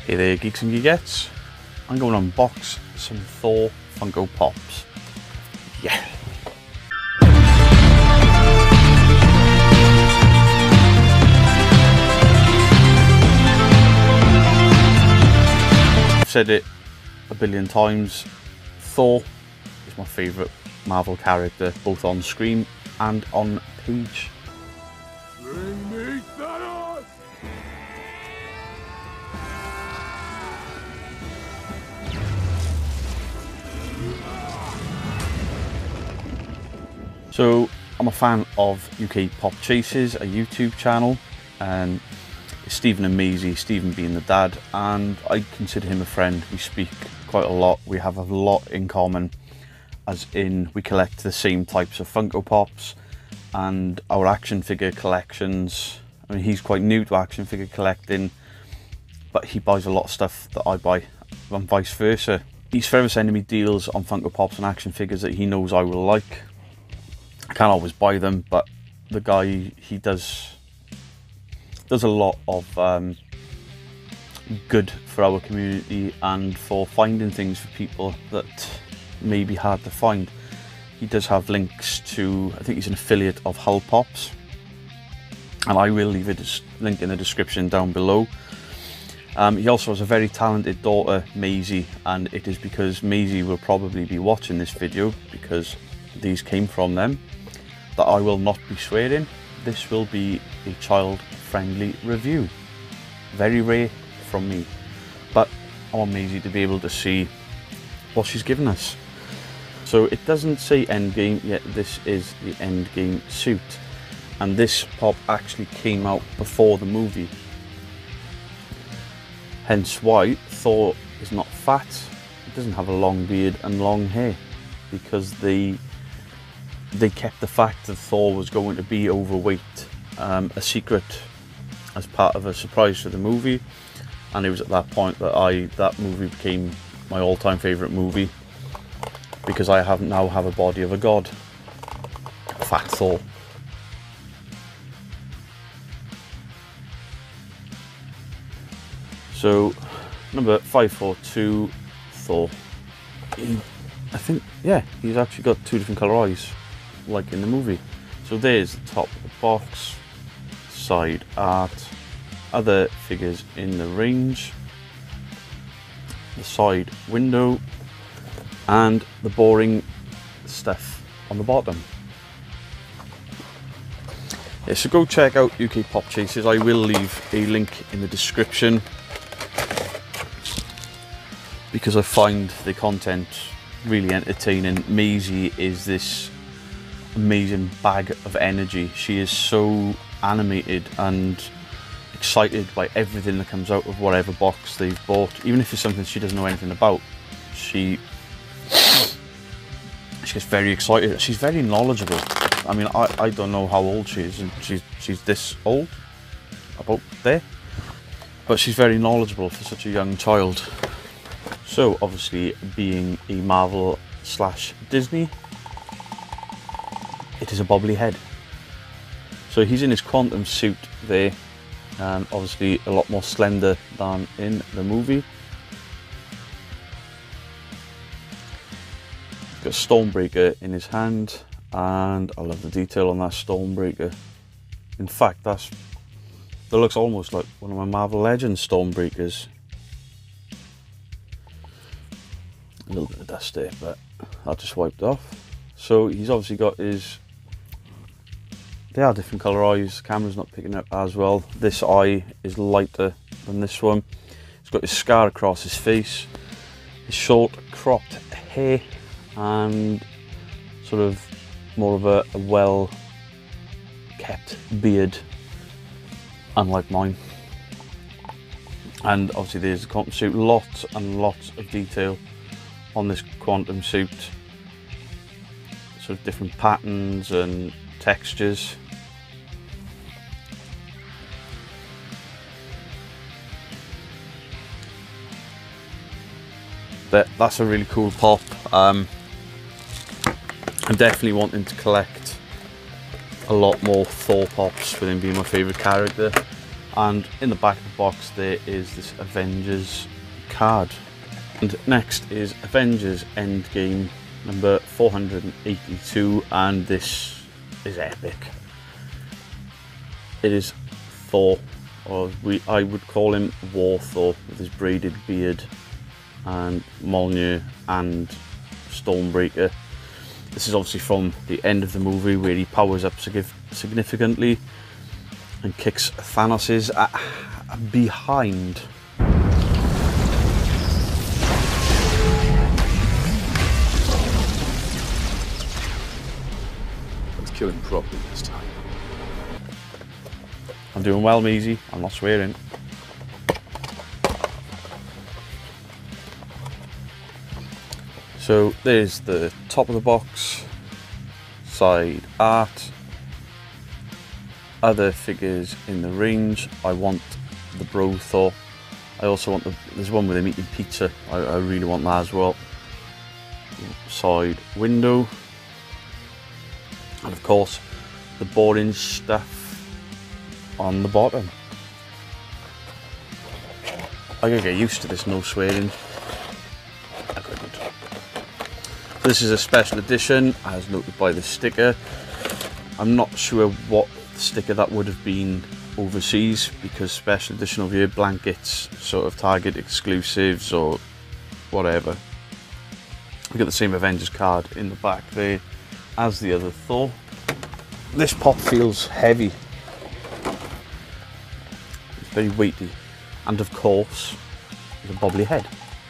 Hey there, geeks and geekettes. I'm going to unbox some Thor Funko Pops. Yeah. I've said it a billion times. Thor is my favourite Marvel character, both on screen and on page. Bring me Thanos! So I'm a fan of UK Pop Chases, a YouTube channel, and it's Steven and Maisy, Steven being the dad, and I consider him a friend. We speak quite a lot, we have a lot in common, as in we collect the same types of Funko Pops and our action figure collections. I mean, he's quite new to action figure collecting, but he buys a lot of stuff that I buy, and vice versa. He's forever sending me deals on Funko Pops and action figures that he knows I will like. I can't always buy them, but the guy, he does a lot of good for our community and for finding things for people that may be hard to find. He does have links to, I think he's an affiliate of Hull Pops, and I will leave a link in the description down below. He also has a very talented daughter, Maisy, and it is because Maisy will probably be watching this video, because these came from them, that I will not be swearing. This will be a child-friendly review. Very rare from me, but I want Maisy to be able to see what she's given us. So it doesn't say Endgame, yet this is the Endgame suit. And this pop actually came out before the movie. Hence why Thor is not fat, he doesn't have a long beard and long hair, because they kept the fact that Thor was going to be overweight a secret as part of a surprise for the movie, and it was at that point that that movie became my all-time favourite movie, because I now have a body of a god, Fat Thor. So number 542, Thor. I think, yeah, he's actually got two different colour eyes, like in the movie. So there's the top of the box, side art, other figures in the range, the side window, and the boring stuff on the bottom. Yeah, so go check out UK Pop Chases. I will leave a link in the description, because I find the content really entertaining. Maisy is this amazing bag of energy. She is so animated and excited by everything that comes out of whatever box they've bought, even if it's something she doesn't know anything about. She gets very excited. She's very knowledgeable. I mean, I don't know how old she is, and she's this old, about there, but she's very knowledgeable for such a young child. So obviously, being a Marvel / Disney, it is a bobbly head. So he's in his quantum suit there, obviously a lot more slender than in the movie. He's got a Stormbreaker in his hand, and I love the detail on that Stormbreaker. In fact, that looks almost like one of my Marvel Legends Stormbreakers. A little bit of dust there, but that just wiped off. So he's obviously got his, they are different colour eyes, the camera's not picking up as well. This eye is lighter than this one. He's got his scar across his face, his short cropped hair, and sort of more of a well kept beard, unlike mine. And obviously there's the quantum suit, lots and lots of detail on this quantum suit, sort of different patterns and textures. That's a really cool pop. I'm definitely wanting to collect a lot more Thor pops, with him being my favourite character. And in the back of the box there is this Avengers card. And next is Avengers Endgame number 482, and this is epic. It is Thor, or I would call him War Thor, with his braided beard and Mjolnir and Stormbreaker. This is obviously from the end of the movie where he powers up significantly and kicks Thanos' behind. Let's kill him properly this time. I'm doing well, Maisy. I'm not swearing. So there's the top of the box, side art, other figures in the range. I want the Bro Thor. I also want there's one with him eating pizza. I really want that as well. Side window. And of course, the boring stuff on the bottom. I gotta get used to this no swearing. I couldn't. This is a special edition, as noted by the sticker. I'm not sure what sticker that would have been overseas, because special edition over here, blankets, sort of Target exclusives or whatever. We've got the same Avengers card in the back there as the other Thor. This pop feels heavy. It's very weighty. And of course, there's a bobbly head.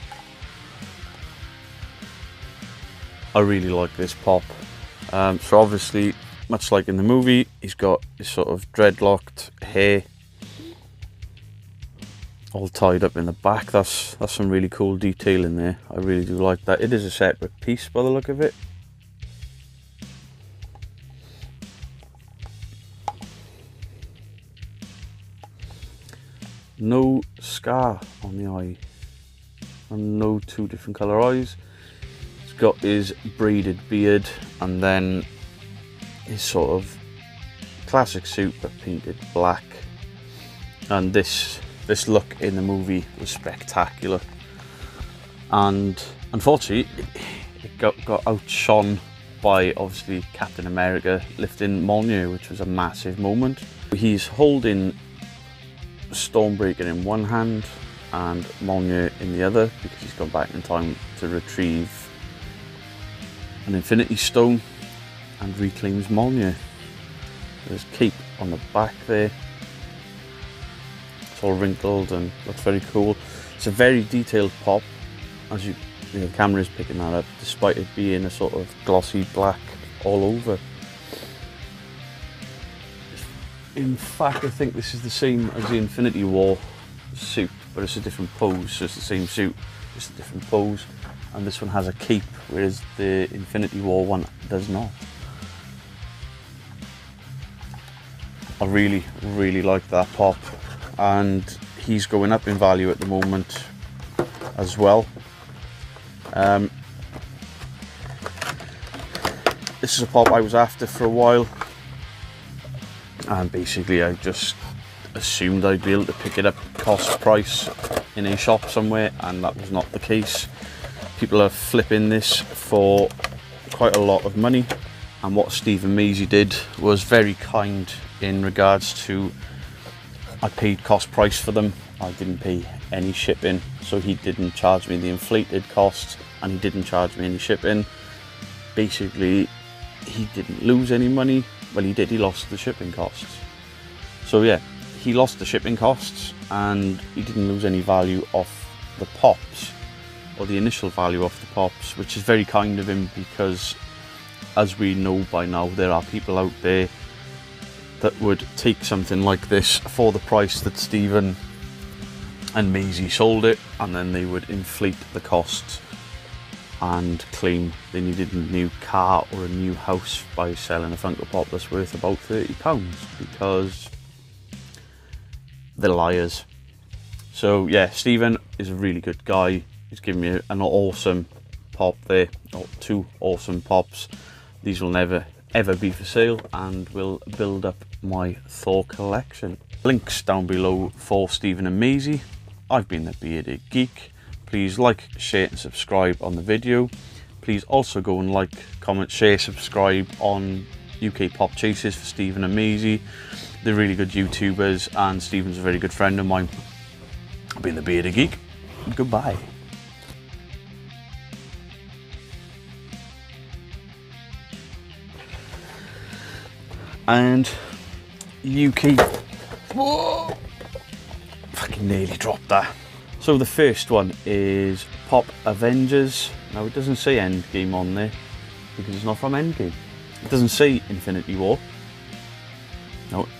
I really like this pop. So obviously, much like in the movie, he's got his sort of dreadlocked hair all tied up in the back. That's some really cool detail in there. I really do like that. It is a separate piece by the look of it. No scar on the eye, and no two different colour eyes. He's got his braided beard, and then his sort of classic suit but painted black. And this look in the movie was spectacular, and unfortunately it got outshone by obviously Captain America lifting Mjolnir, which was a massive moment. He's holding Stormbreaker in one hand and Mjolnir in the other, because he's gone back in time to retrieve an Infinity Stone and reclaims Mjolnir. There's cape on the back there. It's all wrinkled and looks very cool. It's a very detailed pop, as the camera is picking that up, despite it being a sort of glossy black all over. In fact, I think this is the same as the Infinity War suit, but it's a different pose. So it's the same suit, just a different pose. And this one has a cape, whereas the Infinity War one does not. I really, really like that pop. And he's going up in value at the moment as well. This is a pop I was after for a while. And basically I just assumed I'd be able to pick it up cost price in a shop somewhere, and that was not the case. People are flipping this for quite a lot of money, and what Steve and Maisy did was very kind in regards to, I paid cost price for them. I didn't pay any shipping, so he didn't charge me the inflated costs and he didn't charge me any shipping. Basically, he didn't lose any money. Well, he did, he lost the shipping costs. So yeah, he lost the shipping costs and he didn't lose any value off the pops, or the initial value off the pops, which is very kind of him, because as we know by now, there are people out there that would take something like this for the price that Steven and Maisy sold it, and then they would inflate the costs and claim they needed a new car or a new house by selling a Funko Pop that's worth about £30, because they're liars. So yeah, Steven is a really good guy. He's given me an awesome pop there, or two awesome pops. These will never ever be for sale and will build up my Thor collection. Links down below for Steven and Maisy. I've been the Bearded Geek. Please like, share and subscribe on the video. Please also go and like, comment, share, subscribe on UK Pop Chases for Steven and Maisy. They're really good YouTubers and Steven's a very good friend of mine. I've been the Bearded Geek. Goodbye. And UK, whoa, fucking nearly dropped that. So the first one is Pop Avengers. Now it doesn't say Endgame on there because it's not from Endgame. It doesn't say Infinity War. No,